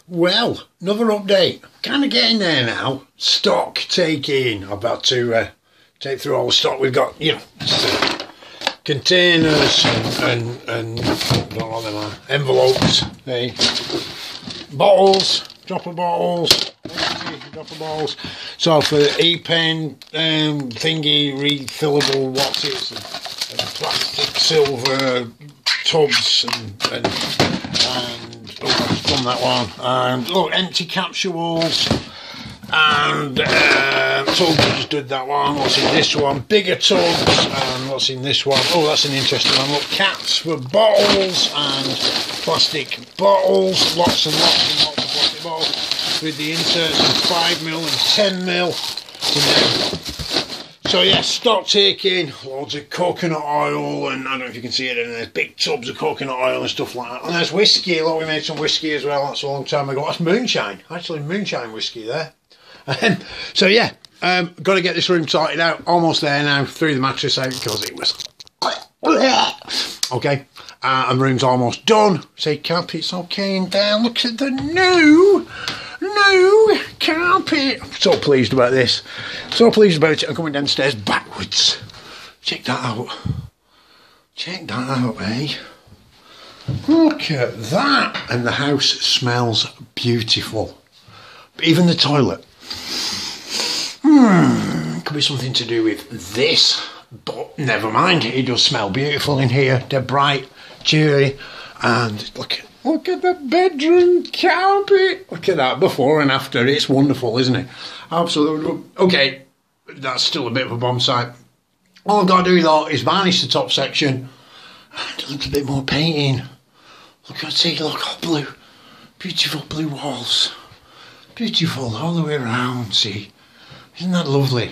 Well, another update. Kind of getting there now. Stock taking. I've had to take through all the stock we've got. You know, just, containers and don't know what they are. Envelopes. Bottles. Dropper bottles. Dropper bottles. So for e-pen thingy, refillable what's it, and plastic, silver tubs and oh, I've done that one. And look, empty capsules. And so we just did that one. What's in this one? Bigger tubs. And what's in this one? Oh, that's an interesting one. Look, caps for bottles and plastic bottles. Lots and lots and lots of plastic bottles with the inserts of 5mm and 10mm. So yeah, stock taking, loads of coconut oil, and I don't know if you can see it in there, big tubs of coconut oil and stuff like that. And there's whiskey. Look, we made some whiskey as well. That's a long time ago. That's moonshine, actually moonshine whiskey there. So yeah, got to get this room sorted out. Almost there now. Threw the mattress out because it was okay. And the room's almost done. Say carpet's okay and down. Look at the new carpet. I'm so pleased about this. So pleased about it. I'm coming downstairs backwards. Check that out. Check that out, eh? Look at that. And the house smells beautiful. Even the toilet. Could be something to do with this, but never mind. It does smell beautiful in here. They're bright, cheery, and look at the bedroom carpet. Look at that before and after. It's wonderful, isn't it? Absolutely. Okay, that's still a bit of a bomb site. All I've got to do though is varnish the top section and a little bit more painting. Look, all blue, beautiful blue walls. Beautiful all the way around, see? Isn't that lovely?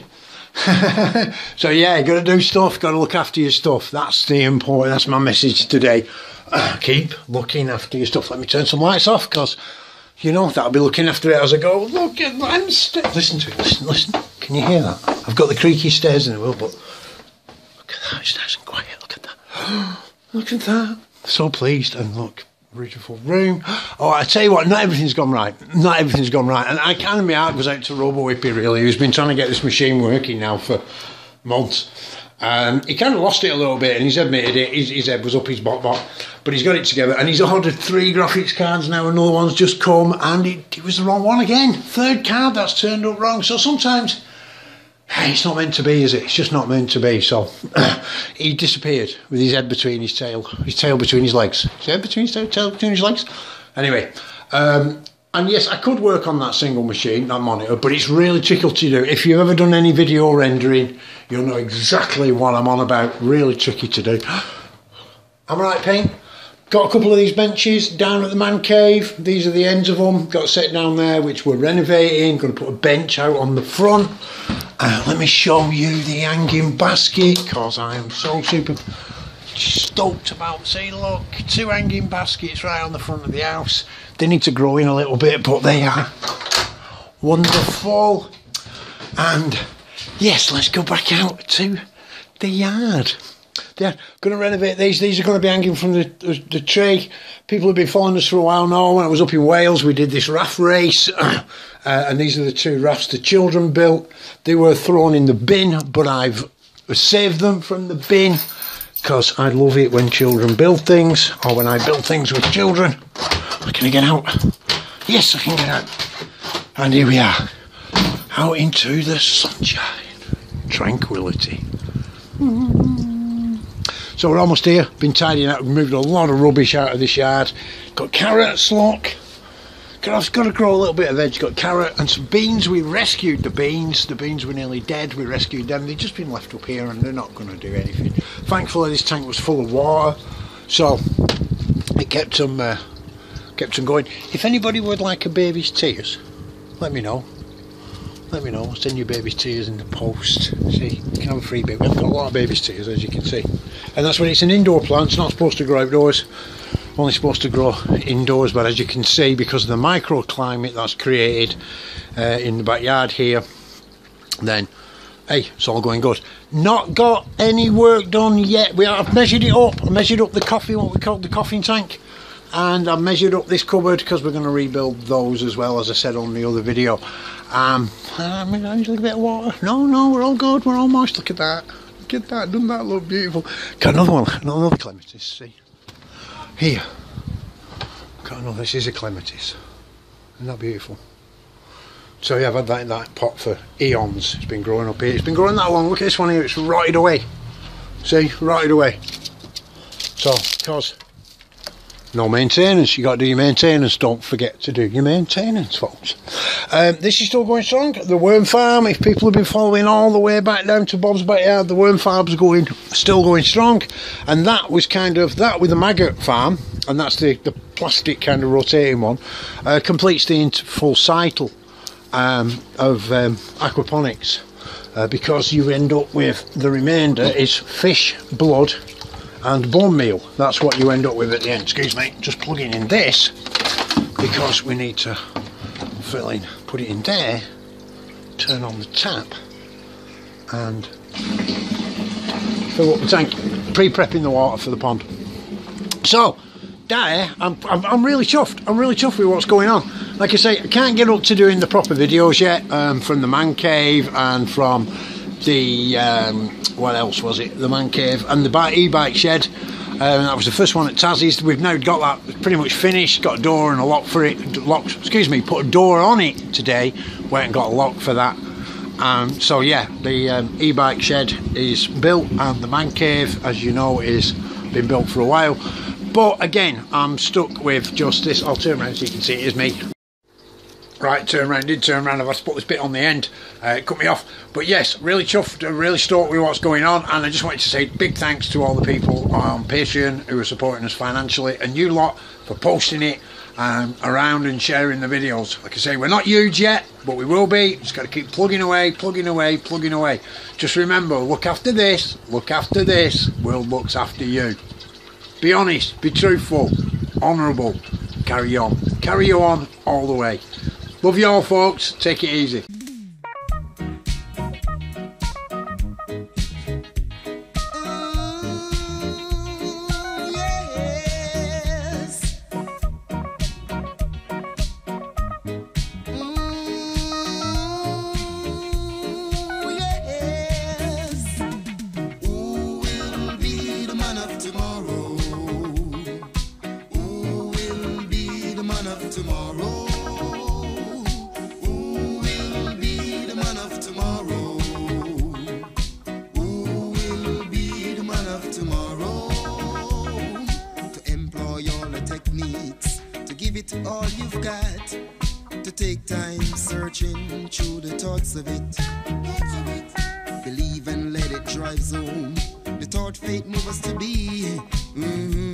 So yeah, you got to do stuff, got to look after your stuff. That's the important, that's my message today. Keep looking after your stuff. Let me turn some lights off, because, you know, that'll be looking after it as I go. Look at that, listen to it, listen. Can you hear that? I've got the creaky stairs in the world, but look at that, it's nice and quiet, look at that. Look at that. So pleased, and look. Beautiful room. Oh, I tell you what, not everything's gone right. Not everything's gone right. And I kind of, my heart goes out to Robo Whippy, really, who's been trying to get this machine working now for months. He kind of lost it a little bit, and he's admitted it. His head was up his bot, but he's got it together, and he's ordered 3 graphics cards now. Another one's just come, and it was the wrong one again. 3rd card that's turned up wrong. So sometimes it's not meant to be, is it? It's just not meant to be. So he disappeared with his head between his tail between his legs. His head between his tail between his legs. Anyway, and yes, I could work on that single machine, that monitor, but it's really tricky to do. If you've ever done any video rendering, you'll know exactly what I'm on about. Really tricky to do. Am I right, Payne? Got a couple of these benches down at the man cave. These are the ends of them. Got a set down there, which we're renovating. Going to put a bench out on the front. Let me show you the hanging basket, because I am so super stoked about saying, look, 2 hanging baskets right on the front of the house. They need to grow in a little bit, but they are wonderful. And yes, let's go back out to the yard. They're going to renovate these. These are going to be hanging from the tree. People have been following us for a while now. When I was up in Wales, we did this raft race. And these are the 2 rafts the children built. They were thrown in the bin, but I've saved them from the bin, because I love it when children build things, or when I build things with children. Can I get out? Yes, I can get out. And here we are, out into the sunshine. Tranquility. So we're almost here. Been tidying up, moved a lot of rubbish out of this yard. Got carrots, look. I've got to grow a little bit of veg. Got carrot and some beans. We rescued the beans. The beans were nearly dead. We rescued them. They've just been left up here, and they're not going to do anything. Thankfully, this tank was full of water, so it kept them going. If anybody would like a baby's tears, let me know. Let me know. I'll send you baby's tears in the post. See, you can have a free baby. We've got a lot of baby's tears, as you can see. And that's when it's an indoor plant. It's not supposed to grow outdoors. Only supposed to grow indoors, but as you can see, because of the microclimate that's created in the backyard here, then hey, it's all going good. Not got any work done yet. I've measured it up. I measured up the coffee, what we call the coffee tank. and I've measured up this cupboard because we're going to rebuild those as well, as I said on the other video. I'm going to use a bit of water. No, we're all good, we're all moist. Look at that, doesn't that look beautiful? Got another one, another clematis, see? Here, got another, this is a clematis. Isn't that beautiful? So yeah, I've had that in that pot for eons. It's been growing up here. It's been growing that long. Look at this one here. It's rotted away. See, rotted away. So, because no maintenance, you got to do your maintenance. Don't forget to do your maintenance, folks. This is still going strong. The worm farm, if people have been following all the way back down to Bob's Backyard, the worm farm's still going strong. And that was kind of that with the maggot farm, and that's the plastic kind of rotating one, completes the full cycle of aquaponics, because you end up with the remainder is fish blood and bone meal. That's what you end up with at the end. Excuse me, just plugging in this because we need to fill in, put it in there, turn on the tap and fill up the tank, pre-prepping the water for the pond. So there, I'm really chuffed. I'm really chuffed with what's going on. Like I say, I can't get up to doing the proper videos yet, from the man cave and from the what else was it? The man cave and the e-bike shed. That was the first one at Tassie's. We've now got that pretty much finished. Got a door and a lock for it. Excuse me. Put a door on it today. Went and got a lock for that. So yeah, the e-bike shed is built, and the man cave, as you know, is been built for a while. But again, I'm stuck with just this. I'll turn around so you can see it is me. Right, turn around, did turn around. I've had to put this bit on the end. It cut me off. But yes, really chuffed, really stoked with what's going on. And I just wanted to say big thanks to all the people on Patreon who are supporting us financially, and you lot for posting it around and sharing the videos. Like I say, we're not huge yet, but we will be. Just got to keep plugging away, plugging away, plugging away. Just remember, look after this, world looks after you. Be honest, be truthful, honourable, carry on all the way. Love you all, folks, take it easy. All you've got to take time searching through the thoughts of it. Believe and let it drive home the thought fate move us to be.